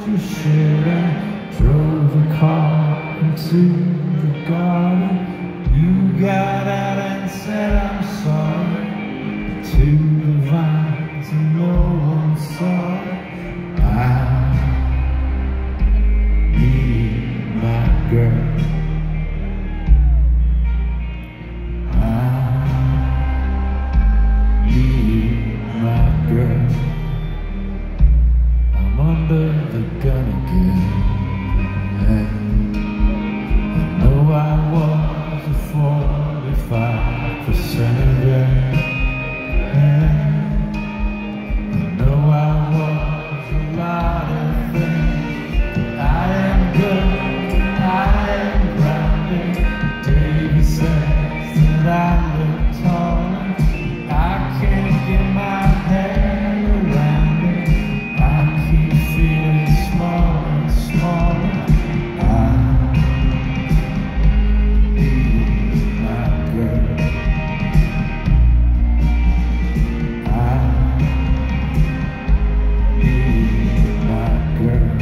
your shit and drove a car into the garden. You got out and said I'm sorry to the vines and no one saw it. I need my girl. I'm under the gun again. I know I was a 45%. I know I was a lot of things. I am good, I am grounded. Davey says that I look taller. I can't get my head around it. I keep feeling smaller and smaller. I need my girl. I need my girl.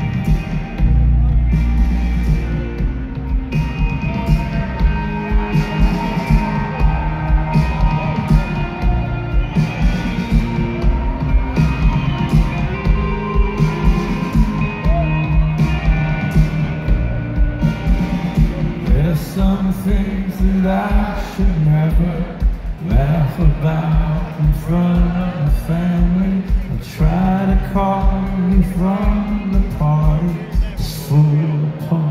There's some things that I should never laugh about in front of my family. I try to call you from the party, it's full of